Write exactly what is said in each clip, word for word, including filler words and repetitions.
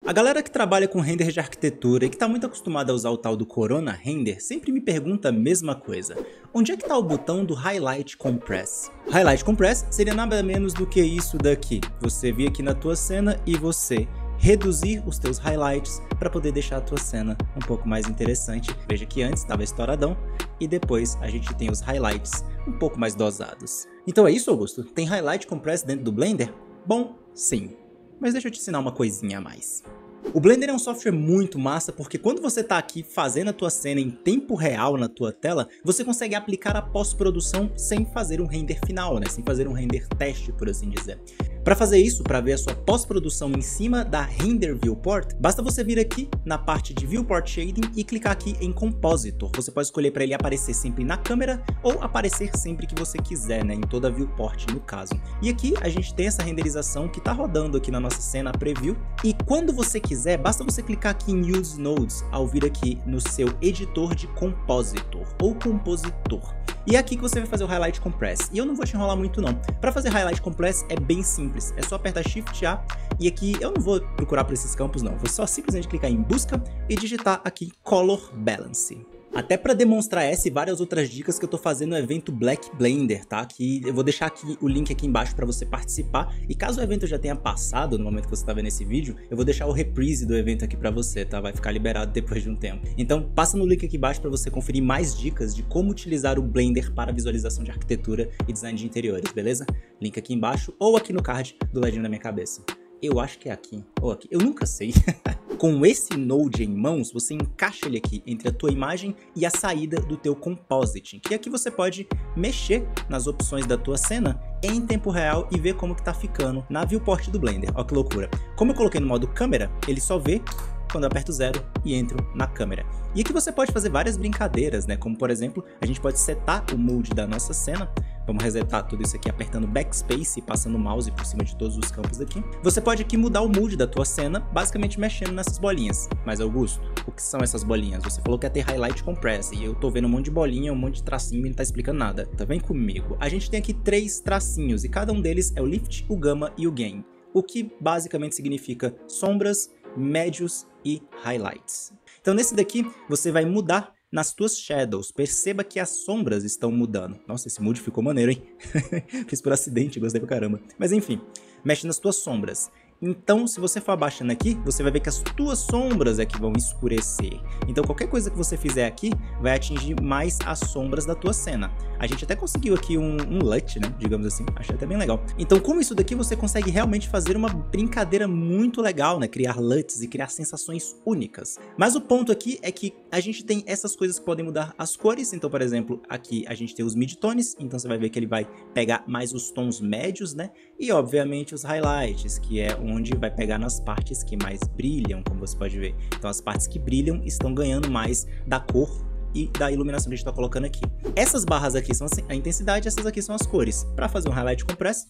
A galera que trabalha com render de arquitetura e que está muito acostumada a usar o tal do Corona Render sempre me pergunta a mesma coisa. Onde é que está o botão do Highlight Compress? Highlight Compress seria nada menos do que isso daqui. Você vir aqui na tua cena e você reduzir os teus highlights para poder deixar a tua cena um pouco mais interessante. Veja que antes estava estouradão e depois a gente tem os highlights um pouco mais dosados. Então é isso, Augusto? Tem Highlight Compress dentro do Blender? Bom, sim. Mas deixa eu te ensinar uma coisinha a mais. O Blender é um software muito massa porque quando você está aqui fazendo a tua cena em tempo real na tua tela, você consegue aplicar a pós-produção sem fazer um render final, né? Sem fazer um render teste, por assim dizer. Para fazer isso, para ver a sua pós-produção em cima da Render Viewport, basta você vir aqui na parte de Viewport Shading e clicar aqui em Compositor. Você pode escolher para ele aparecer sempre na câmera ou aparecer sempre que você quiser, né? Em toda a Viewport no caso. E aqui a gente tem essa renderização que está rodando aqui na nossa cena Preview. E quando você quiser, basta você clicar aqui em Use Nodes ao vir aqui no seu editor de Compositor ou Compositor. E é aqui que você vai fazer o Highlight Compress. E eu não vou te enrolar muito não. Para fazer Highlight Compress é bem simples. É só apertar Shift A e aqui eu não vou procurar por esses campos não. Vou só simplesmente clicar em Busca e digitar aqui Color Balance. Até para demonstrar essa e várias outras dicas que eu tô fazendo no evento Black Blender, tá? Que eu vou deixar aqui o link aqui embaixo para você participar. E caso o evento já tenha passado no momento que você tá vendo esse vídeo, eu vou deixar o reprise do evento aqui para você, tá? Vai ficar liberado depois de um tempo. Então passa no link aqui embaixo para você conferir mais dicas de como utilizar o Blender para visualização de arquitetura e design de interiores, beleza? Link aqui embaixo ou aqui no card do ladinho da minha cabeça. Eu acho que é aqui, ou aqui, eu nunca sei. Com esse Node em mãos, você encaixa ele aqui entre a tua imagem e a saída do teu Compositing, que aqui você pode mexer nas opções da tua cena em tempo real e ver como que tá ficando na viewport do Blender. Ó que loucura. Como eu coloquei no modo câmera, ele só vê quando eu aperto zero e entro na câmera. E aqui você pode fazer várias brincadeiras, né? Como por exemplo, a gente pode setar o mood da nossa cena. Vamos resetar tudo isso aqui apertando Backspace e passando o mouse por cima de todos os campos aqui. Você pode aqui mudar o mood da tua cena, basicamente mexendo nessas bolinhas. Mas Augusto, o que são essas bolinhas? Você falou que ia ter Highlight Compress e eu tô vendo um monte de bolinha, um monte de tracinho e não tá explicando nada. Tá vem comigo? A gente tem aqui três tracinhos e cada um deles é o Lift, o Gamma e o Gain. O que basicamente significa sombras, médios e highlights. Então nesse daqui você vai mudar nas tuas shadows. Perceba que as sombras estão mudando. Nossa, esse mood ficou maneiro, hein? Fiz por acidente, gostei pra caramba. Mas enfim, mexe nas tuas sombras. Então, se você for abaixando aqui, você vai ver que as tuas sombras é que vão escurecer. Então, qualquer coisa que você fizer aqui vai atingir mais as sombras da tua cena. A gente até conseguiu aqui um, um L U T, né? Digamos assim. Achei até bem legal. Então, com isso daqui, você consegue realmente fazer uma brincadeira muito legal, né? Criar L U Ts e criar sensações únicas. Mas o ponto aqui é que a gente tem essas coisas que podem mudar as cores. Então, por exemplo, aqui a gente tem os midtones. Então, você vai ver que ele vai pegar mais os tons médios, né? E, obviamente, os highlights, que é onde vai pegar nas partes que mais brilham, como você pode ver. Então as partes que brilham estão ganhando mais da cor e da iluminação que a gente está colocando aqui. Essas barras aqui são a intensidade, essas aqui são as cores. Para fazer um Highlight Compress,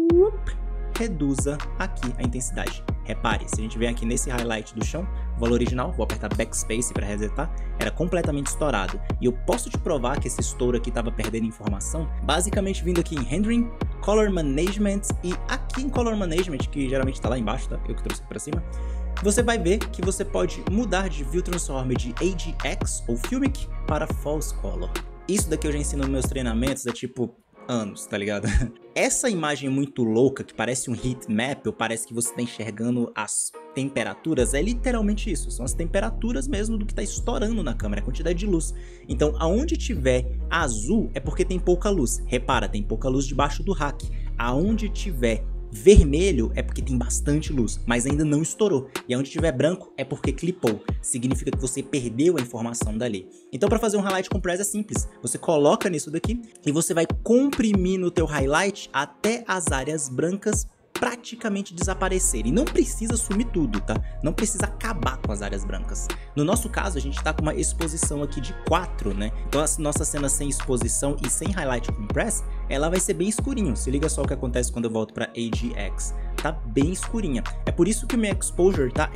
reduza aqui a intensidade. Repare, se a gente vem aqui nesse highlight do chão, o valor original, vou apertar Backspace para resetar, era completamente estourado. E eu posso te provar que esse estouro aqui estava perdendo informação, basicamente vindo aqui em Rendering, Color Management e aqui em Color Management, que geralmente está lá embaixo, tá? Eu que trouxe aqui para cima. Você vai ver que você pode mudar de View Transform de A G X ou Filmic para False Color. Isso daqui eu já ensino nos meus treinamentos, é tipo anos, tá ligado? Essa imagem muito louca, que parece um heat map, ou parece que você tá enxergando as temperaturas, é literalmente isso, são as temperaturas mesmo do que tá estourando na câmera, a quantidade de luz. Então, aonde tiver azul é porque tem pouca luz. Repara, tem pouca luz debaixo do rack. Aonde tiver vermelho é porque tem bastante luz, mas ainda não estourou. E onde tiver branco é porque clipou. Significa que você perdeu a informação dali. Então para fazer um Highlight Compress é simples. Você coloca nisso daqui e você vai comprimir no teu highlight até as áreas brancas praticamente desaparecerem. Não precisa sumir tudo, tá? Não precisa acabar com as áreas brancas. No nosso caso, a gente tá com uma exposição aqui de quatro, né? Então a nossa cena sem exposição e sem Highlight Compress, ela vai ser bem escurinho. Se liga só o que acontece quando eu volto para A G X. Tá bem escurinha. É por isso que o meu exposure tá em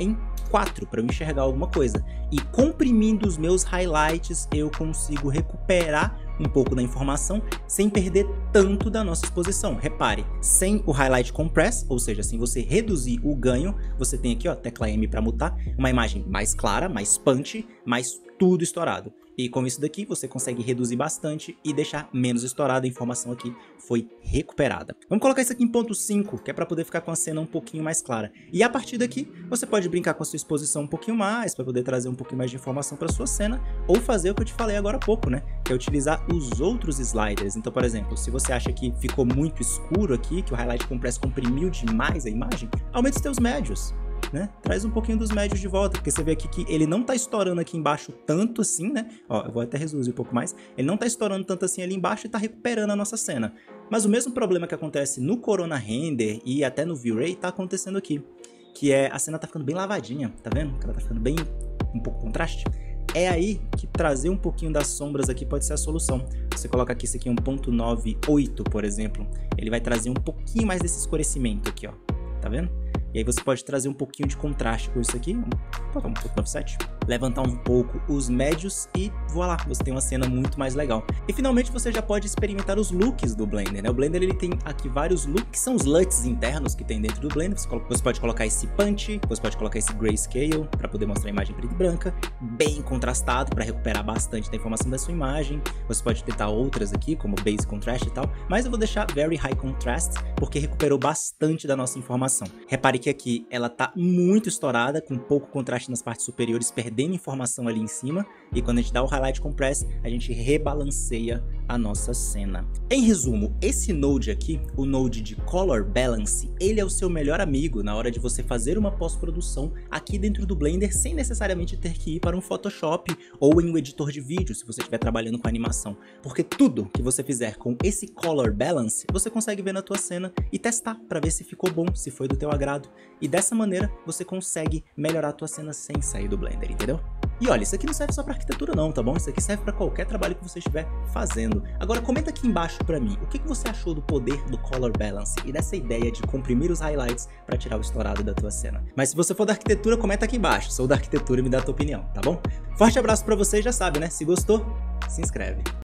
quatro para eu enxergar alguma coisa. E comprimindo os meus highlights, eu consigo recuperar um pouco da informação sem perder tanto da nossa exposição. Repare, sem o Highlight Compress, ou seja, sem você reduzir o ganho, você tem aqui, ó, tecla M para mutar, uma imagem mais clara, mais punch, mais tudo estourado. E com isso daqui você consegue reduzir bastante e deixar menos estourada. A informação aqui foi recuperada. Vamos colocar isso aqui em ponto cinco, que é para poder ficar com a cena um pouquinho mais clara. E a partir daqui você pode brincar com a sua exposição um pouquinho mais, para poder trazer um pouquinho mais de informação para sua cena, ou fazer o que eu te falei agora há pouco, né? Que é utilizar os outros sliders. Então, por exemplo, se você acha que ficou muito escuro aqui, que o Highlight Compress comprimiu demais a imagem, aumente os teus médios. Né? Traz um pouquinho dos médios de volta, porque você vê aqui que ele não tá estourando aqui embaixo tanto assim, né? Ó, eu vou até reduzir um pouco mais. Ele não tá estourando tanto assim ali embaixo e tá recuperando a nossa cena. Mas o mesmo problema que acontece no Corona Render e até no V-Ray tá acontecendo aqui, que é a cena tá ficando bem lavadinha, tá vendo? Ela tá ficando bem, um pouco contraste. É aí que trazer um pouquinho das sombras aqui pode ser a solução. Você coloca aqui isso aqui um ponto nove oito, por exemplo, ele vai trazer um pouquinho mais desse escurecimento aqui, ó. Tá vendo? E aí você pode trazer um pouquinho de contraste com isso aqui, um ponto nove sete, levantar um pouco os médios e voilá, você tem uma cena muito mais legal. E finalmente você já pode experimentar os looks do Blender, né? O Blender ele tem aqui vários looks, que são os L U Ts internos que tem dentro do Blender. Você pode colocar esse punch, você pode colocar esse grayscale para poder mostrar a imagem preta e branca, bem contrastado para recuperar bastante da informação da sua imagem. Você pode tentar outras aqui, como base contrast e tal, mas eu vou deixar very high contrast porque recuperou bastante da nossa informação. Repare que aqui ela tá muito estourada, com pouco contraste nas partes superiores, perdendo informação ali em cima, e quando a gente dá o Highlight Compress, a gente rebalanceia a nossa cena. Em resumo, esse node aqui, o node de Color Balance, ele é o seu melhor amigo na hora de você fazer uma pós-produção aqui dentro do Blender, sem necessariamente ter que ir para um Photoshop ou em um editor de vídeo, se você estiver trabalhando com animação, porque tudo que você fizer com esse Color Balance, você consegue ver na tua cena e testar para ver se ficou bom, se foi do teu agrado. E dessa maneira você consegue melhorar a tua cena sem sair do Blender, entendeu? E olha, isso aqui não serve só para arquitetura não, tá bom? Isso aqui serve para qualquer trabalho que você estiver fazendo. Agora comenta aqui embaixo para mim, o que, que você achou do poder do Color Balance e dessa ideia de comprimir os highlights para tirar o estourado da tua cena. Mas se você for da arquitetura, comenta aqui embaixo, sou da arquitetura e me dá a tua opinião, tá bom? Forte abraço para você e já sabe, né? Se gostou, se inscreve.